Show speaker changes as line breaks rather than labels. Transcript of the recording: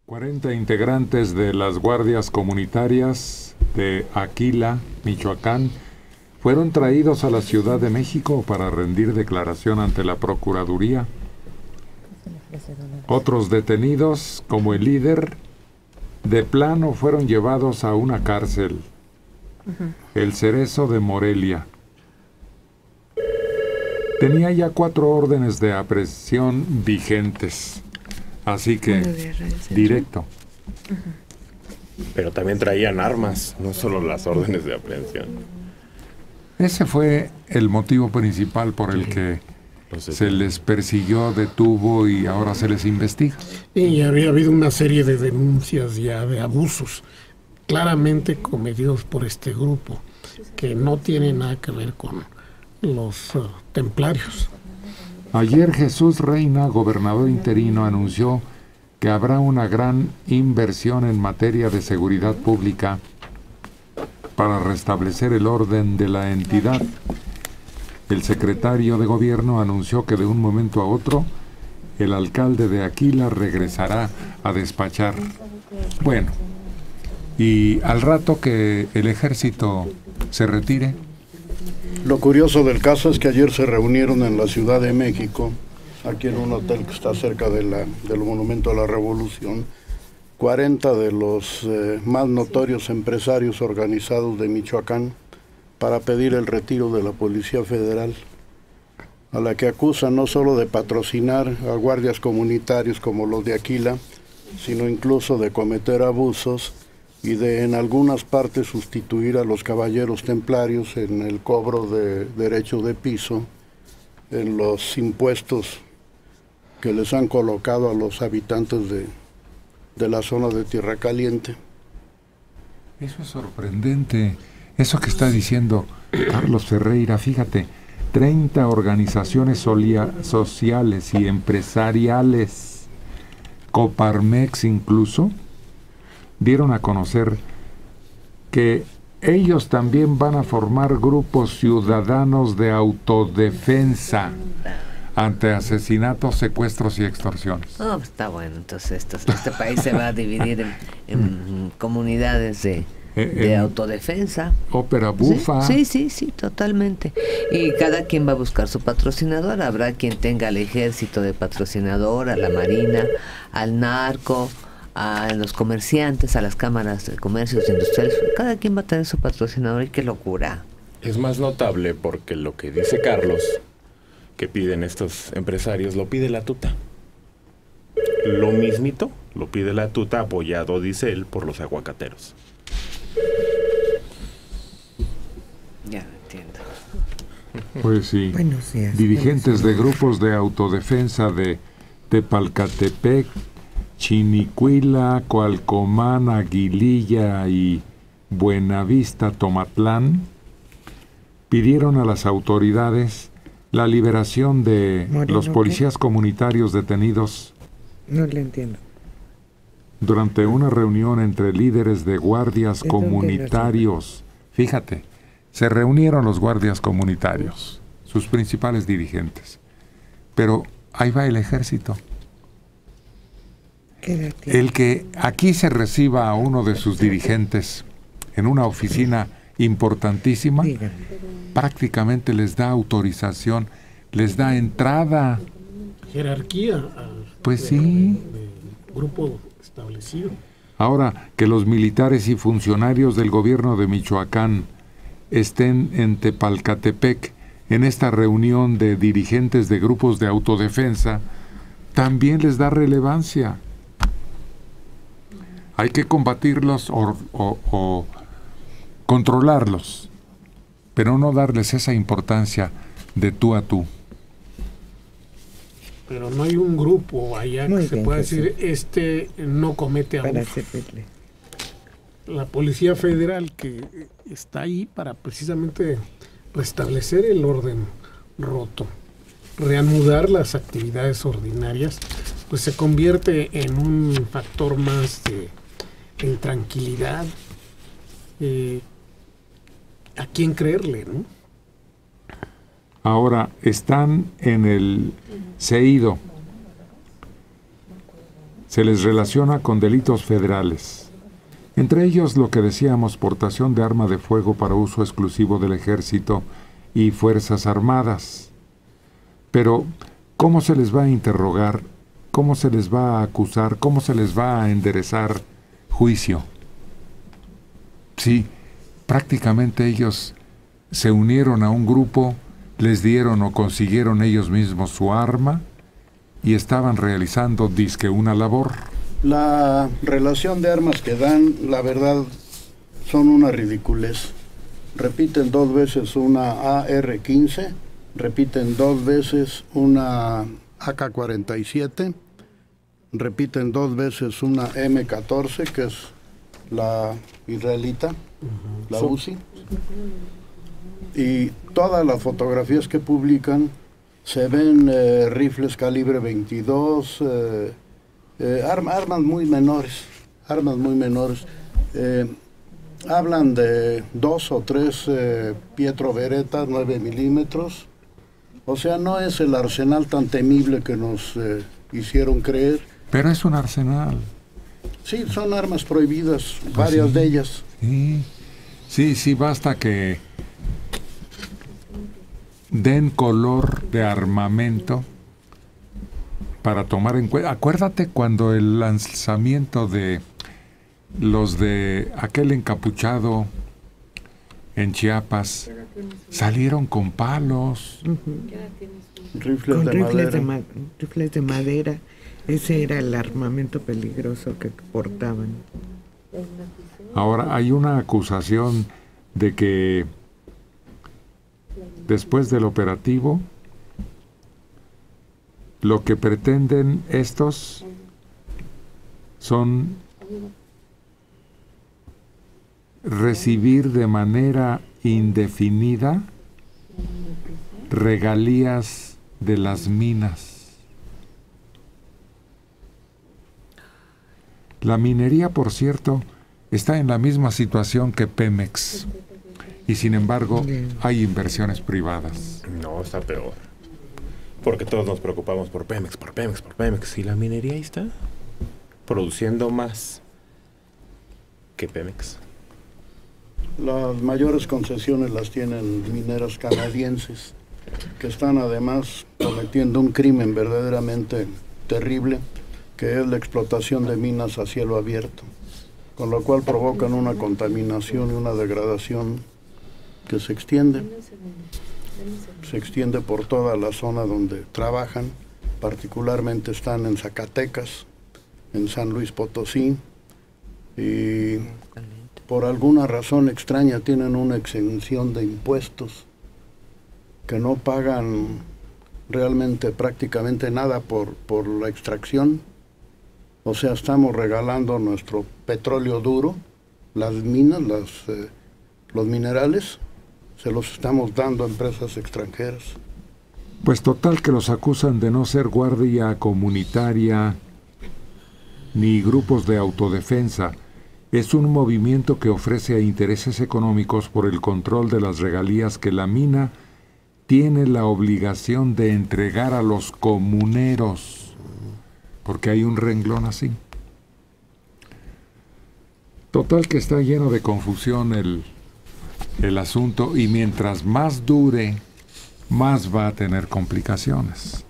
40 integrantes de las guardias comunitarias de Aquila, Michoacán, fueron traídos a la Ciudad de México para rendir declaración ante la Procuraduría. Otros detenidos, como el líder, de plano fueron llevados a una cárcel, el Cerezo de Morelia. Tenía ya 4 órdenes de aprehensión vigentes, así que directo.
Pero también traían armas, no solo las órdenes de aprehensión.
Ese fue el motivo principal por el que se les persiguió, detuvo y ahora se les investiga.
Y había habido una serie de denuncias ya de abusos claramente cometidos por este grupo, que no tiene nada que ver con los templarios.
Ayer Jesús Reina, gobernador interino, anunció que habrá una gran inversión en materia de seguridad pública para restablecer el orden de la entidad. El secretario de gobierno anunció que de un momento a otro el alcalde de Aquila regresará a despachar. Bueno, y al rato que el ejército se retire.
Lo curioso del caso es que ayer se reunieron en la Ciudad de México, aquí en un hotel que está cerca del Monumento a la Revolución, 40 de los más notorios empresarios organizados de Michoacán para pedir el retiro de la Policía Federal, a la que acusan no solo de patrocinar a guardias comunitarios como los de Aquila, sino incluso de cometer abusos y de en algunas partes sustituir a los caballeros templarios en el cobro de derecho de piso, en los impuestos que les han colocado a los habitantes de la zona de Tierra Caliente.
Eso es sorprendente, eso que está diciendo Carlos Ferreira. Fíjate, 30 organizaciones sociales y empresariales, Coparmex incluso, dieron a conocer que ellos también van a formar grupos ciudadanos de autodefensa ante asesinatos, secuestros y extorsiones.
No, pues está bueno. Entonces este país se va a dividir en comunidades de autodefensa.
Ópera bufa.
Sí, totalmente. Y cada quien va a buscar su patrocinador. Habrá quien tenga al ejército de patrocinador, a la marina, al narco, a los comerciantes, a las cámaras de comercios industriales. Cada quien va a tener su patrocinador. Y qué locura.
Es más notable porque lo que dice Carlos, que piden estos empresarios, lo pide la tuta. Lo mismito lo pide la tuta, apoyado, dice él, por los aguacateros.
Ya entiendo.
Pues sí. Dirigentes de grupos de autodefensa de Tepalcatepec, Chinicuila, Coalcomán, Aguililla y Buenavista, Tomatlán, pidieron a las autoridades la liberación de los policías comunitarios detenidos.
No le entiendo.
Durante una reunión entre líderes de guardias comunitarios. Fíjate, se reunieron los guardias comunitarios, sus principales dirigentes. Pero ahí va el ejército. El que aquí se reciba a uno de sus dirigentes en una oficina importantísima, prácticamente les da autorización, les da entrada.
Jerarquía.
Pues sí.
Grupo establecido.
Ahora, que los militares y funcionarios del gobierno de Michoacán estén en Tepalcatepec en esta reunión de dirigentes de grupos de autodefensa, también les da relevancia. Hay que combatirlos o controlarlos, pero no darles esa importancia de tú a tú.
Pero no hay un grupo allá que se pueda decir, este no comete abusos. La Policía Federal, que está ahí para precisamente restablecer el orden roto, reanudar las actividades ordinarias, pues se convierte en un factor más de intranquilidad. ¿A quién creerle, no?
Ahora están en el CEIDO, se les relaciona con delitos federales. Entre ellos lo que decíamos, portación de arma de fuego para uso exclusivo del Ejército y Fuerzas Armadas. Pero, ¿cómo se les va a interrogar? ¿Cómo se les va a acusar? ¿Cómo se les va a enderezar juicio? Sí, prácticamente ellos se unieron a un grupo, les dieron o consiguieron ellos mismos su arma y estaban realizando disque una labor.
La relación de armas que dan, la verdad, son una ridiculez. Repiten 2 veces una AR-15, repiten 2 veces una AK-47, repiten 2 veces una M14, que es la israelita, la UCI, y todas las fotografías que publican se ven rifles calibre 22, armas muy menores, hablan de 2 o 3 Pietro Beretta 9 milímetros, o sea, no es el arsenal tan temible que nos hicieron creer.
Pero es un arsenal.
Sí, son armas prohibidas, varias de ellas.
Sí, basta que den color de armamento para tomar en cuenta. Acuérdate cuando el lanzamiento de los de aquel encapuchado en Chiapas salieron con palos.
Rifles
de madera. Ese era el armamento peligroso que portaban.
Ahora hay una acusación de que después del operativo lo que pretenden estos son recibir de manera indefinida regalías de las minas. La minería, por cierto, está en la misma situación que Pemex y sin embargo hay inversiones privadas.
No, está peor. Porque todos nos preocupamos por Pemex. Y la minería ahí está produciendo más que Pemex.
Las mayores concesiones las tienen mineras canadienses, que están además cometiendo un crimen verdaderamente terrible, que es la explotación de minas a cielo abierto, con lo cual provocan una contaminación y una degradación que se extiende por toda la zona donde trabajan, particularmente están en Zacatecas, en San Luis Potosí, y por alguna razón extraña tienen una exención de impuestos, que no pagan realmente prácticamente nada por la extracción. O sea, estamos regalando nuestro petróleo duro, las minas, los minerales, se los estamos dando a empresas extranjeras.
Pues total que los acusan de no ser guardia comunitaria ni grupos de autodefensa. Es un movimiento que ofrece intereses económicos por el control de las regalías que la mina tiene la obligación de entregar a los comuneros. Porque hay un renglón así. Total que está lleno de confusión el asunto y mientras más dure, más va a tener complicaciones.